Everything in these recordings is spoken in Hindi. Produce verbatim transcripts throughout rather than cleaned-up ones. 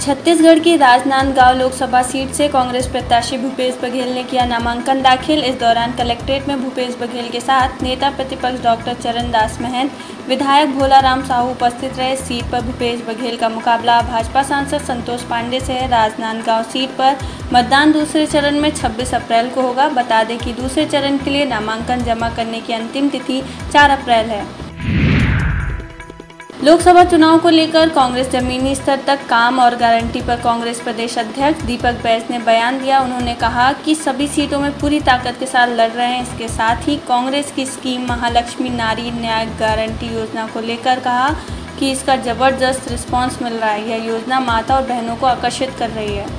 छत्तीसगढ़ की राजनांदगांव लोकसभा सीट से कांग्रेस प्रत्याशी भूपेश बघेल ने किया नामांकन दाखिल। इस दौरान कलेक्ट्रेट में भूपेश बघेल के साथ नेता प्रतिपक्ष डॉक्टर चरणदास महंत, विधायक भोलाराम साहू उपस्थित रहे। सीट पर भूपेश बघेल का मुकाबला भाजपा सांसद संतोष पांडे से है। राजनांदगांव सीट पर मतदान दूसरे चरण में छब्बीस अप्रैल को होगा। बता दें कि दूसरे चरण के लिए नामांकन जमा करने की अंतिम तिथि चार अप्रैल है। लोकसभा चुनाव को लेकर कांग्रेस जमीनी स्तर तक काम और गारंटी पर कांग्रेस प्रदेश अध्यक्ष दीपक बैज ने बयान दिया। उन्होंने कहा कि सभी सीटों में पूरी ताकत के साथ लड़ रहे हैं। इसके साथ ही कांग्रेस की स्कीम महालक्ष्मी नारी न्याय गारंटी योजना को लेकर कहा कि इसका जबरदस्त रिस्पांस मिल रहा है। यह योजना माता और बहनों को आकर्षित कर रही है।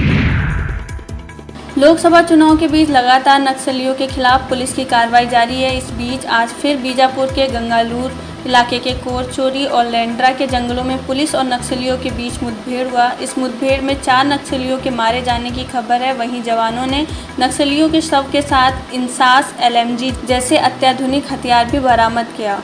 लोकसभा चुनाव के बीच लगातार नक्सलियों के खिलाफ पुलिस की कार्रवाई जारी है। इस बीच आज फिर बीजापुर के गंगालूर इलाके के कोरचोरी और लेंड्रा के जंगलों में पुलिस और नक्सलियों के बीच मुठभेड़ हुआ। इस मुठभेड़ में चार नक्सलियों के मारे जाने की खबर है। वहीं जवानों ने नक्सलियों के शव के साथ इंसास, एल एम जी जैसे अत्याधुनिक हथियार भी बरामद किया।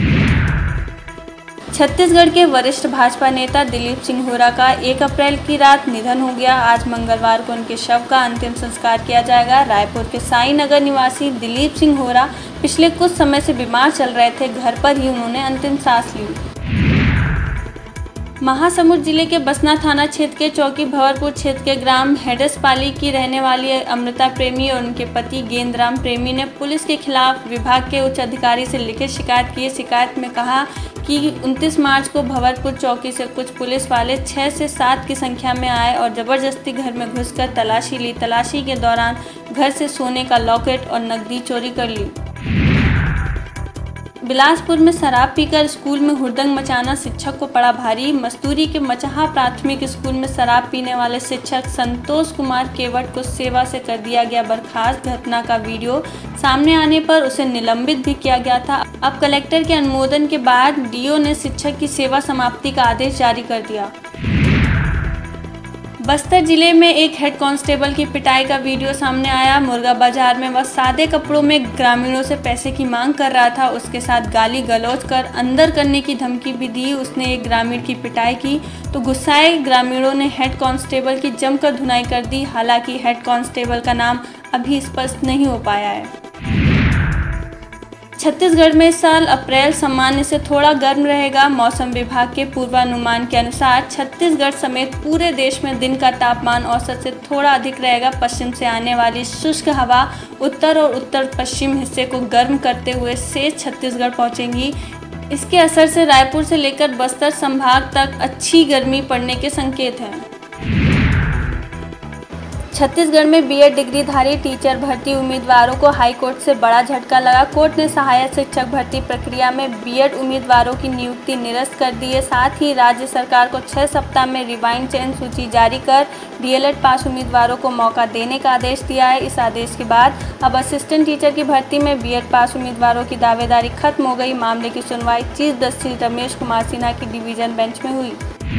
छत्तीसगढ़ के वरिष्ठ भाजपा नेता दिलीप सिंह होरा का एक अप्रैल की रात निधन हो गया। आज मंगलवार को उनके शव का अंतिम संस्कार किया जाएगा। रायपुर के साई नगर निवासी दिलीप सिंह होरा पिछले कुछ समय से बीमार चल रहे थे। घर पर ही उन्होंने अंतिम सांस ली। महासमुंद जिले के बसना थाना क्षेत्र के चौकी भंवरपुर क्षेत्र के ग्राम हेडसपाली की रहने वाली अमृता प्रेमी और उनके पति गेंदराम प्रेमी ने पुलिस के खिलाफ विभाग के उच्च अधिकारी से लिखित शिकायत की। शिकायत में कहा कि उनतीस मार्च को भंवरपुर चौकी से कुछ पुलिस वाले छह से सात की संख्या में आए और जबरदस्ती घर में घुसकर तलाशी ली। तलाशी के दौरान घर से सोने का लॉकेट और नकदी चोरी कर ली। बिलासपुर में शराब पीकर स्कूल में हुड़दंग मचाना शिक्षक को पड़ा भारी। मस्तूरी के मचहा प्राथमिक स्कूल में शराब पीने वाले शिक्षक संतोष कुमार केवट को सेवा से कर दिया गया बर्खास्त। घटना का वीडियो सामने आने पर उसे निलंबित भी किया गया था। अब कलेक्टर के अनुमोदन के बाद डी ओ ने शिक्षक की सेवा समाप्ति का आदेश जारी कर दिया। बस्तर जिले में एक हेड कांस्टेबल की पिटाई का वीडियो सामने आया। मुर्गा बाजार में वह सादे कपड़ों में ग्रामीणों से पैसे की मांग कर रहा था। उसके साथ गाली गलौज कर अंदर करने की धमकी भी दी। उसने एक ग्रामीण की पिटाई की तो गुस्साए ग्रामीणों ने हेड कांस्टेबल की जमकर धुनाई कर दी। हालांकि हेड कांस्टेबल का नाम अभी स्पष्ट नहीं हो पाया है। छत्तीसगढ़ में इस साल अप्रैल सामान्य से थोड़ा गर्म रहेगा। मौसम विभाग के पूर्वानुमान के अनुसार छत्तीसगढ़ समेत पूरे देश में दिन का तापमान औसत से थोड़ा अधिक रहेगा। पश्चिम से आने वाली शुष्क हवा उत्तर और उत्तर पश्चिम हिस्से को गर्म करते हुए शेष छत्तीसगढ़ पहुंचेंगी। इसके असर से रायपुर से लेकर बस्तर संभाग तक अच्छी गर्मी पड़ने के संकेत हैं। छत्तीसगढ़ में बी एड डिग्रीधारी टीचर भर्ती उम्मीदवारों को हाईकोर्ट से बड़ा झटका लगा। कोर्ट ने सहायक शिक्षक भर्ती प्रक्रिया में बी एड उम्मीदवारों की नियुक्ति निरस्त कर दी है। साथ ही राज्य सरकार को छह सप्ताह में रिवाइंड चयन सूची जारी कर डी एल एड पास उम्मीदवारों को मौका देने का आदेश दिया है। इस आदेश के बाद अब असिस्टेंट टीचर की भर्ती में बी एड पास उम्मीदवारों की दावेदारी खत्म हो गई। मामले की सुनवाई चीफ जस्टिस रमेश कुमार सिन्हा की डिवीजन बेंच में हुई।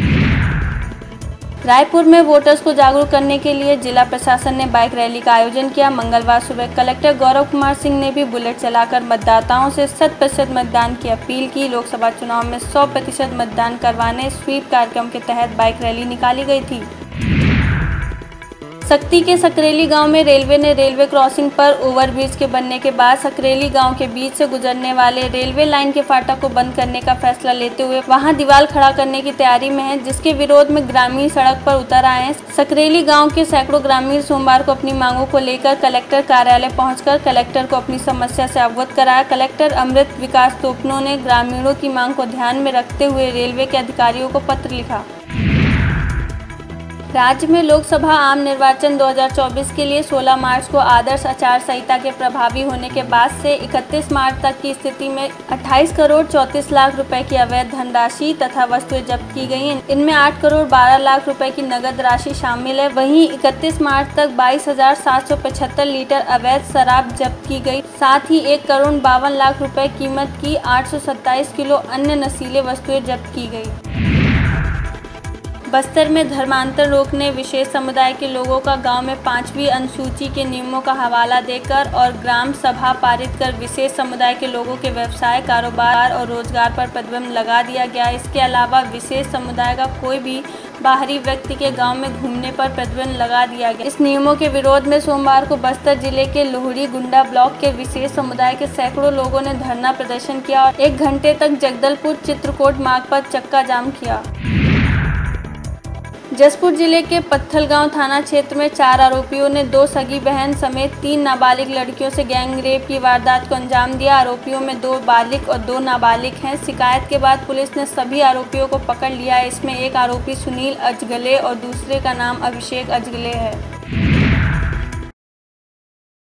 रायपुर में वोटर्स को जागरूक करने के लिए जिला प्रशासन ने बाइक रैली का आयोजन किया। मंगलवार सुबह कलेक्टर गौरव कुमार सिंह ने भी बुलेट चलाकर मतदाताओं से शत प्रतिशत मतदान की अपील की। लोकसभा चुनाव में सौ प्रतिशत मतदान करवाने स्वीप कार्यक्रम के तहत बाइक रैली निकाली गई थी। सक्ती के सकरेली गांव में रेलवे ने रेलवे क्रॉसिंग पर ओवरब्रिज के बनने के बाद सकरेली गांव के बीच से गुजरने वाले रेलवे लाइन के फाटक को बंद करने का फैसला लेते हुए वहां दीवार खड़ा करने की तैयारी में है, जिसके विरोध में ग्रामीण सड़क पर उतर आए हैं। सकरेली गांव के सैकड़ों ग्रामीण सोमवार को अपनी मांगों को लेकर कलेक्टर कार्यालय पहुंचकर कलेक्टर को अपनी समस्या से अवगत कराया। कलेक्टर अमृत विकास तोपनो ने ग्रामीणों की मांग को ध्यान में रखते हुए रेलवे के अधिकारियों को पत्र लिखा। राज्य में लोकसभा आम निर्वाचन दो हज़ार चौबीस के लिए सोलह मार्च को आदर्श आचार संहिता के प्रभावी होने के बाद से इकतीस मार्च तक की स्थिति में अट्ठाईस करोड़ चौंतीस लाख रुपए की अवैध धनराशि तथा वस्तुएं जब्त की गई हैं। इनमें आठ करोड़ बारह लाख रुपए की नगद राशि शामिल है। वहीं इकतीस मार्च तक बाईस हजार सात सौ पचहत्तर लीटर अवैध शराब जब्त की गई। साथ ही एक करोड़ बावन लाख रुपए कीमत की आठ सौ सत्ताईस किलो अन्य नशीले वस्तुएं जब्त की गई। बस्तर में धर्मांतर रोकने विशेष समुदाय के लोगों का गांव में पांचवी अनुसूची के नियमों का हवाला देकर और ग्राम सभा पारित कर विशेष समुदाय के लोगों के व्यवसाय, कारोबार और रोजगार पर प्रतिबंध लगा दिया गया। इसके अलावा विशेष समुदाय का कोई भी बाहरी व्यक्ति के गांव में घूमने पर प्रतिबंध लगा दिया गया। इस नियमों के विरोध में सोमवार को बस्तर जिले के लोहड़ी गुंडा ब्लॉक के विशेष समुदाय के सैकड़ों लोगों ने धरना प्रदर्शन किया और एक घंटे तक जगदलपुर चित्रकोट मार्ग पर चक्का जाम किया। जसपुर जिले के पत्थलगांव थाना क्षेत्र में चार आरोपियों ने दो सगी बहन समेत तीन नाबालिग लड़कियों से गैंग रेप की वारदात को अंजाम दिया। आरोपियों में दो बालिग और दो नाबालिग हैं। शिकायत के बाद पुलिस ने सभी आरोपियों को पकड़ लिया। इसमें एक आरोपी सुनील अजगले और दूसरे का नाम अभिषेक अजगले है।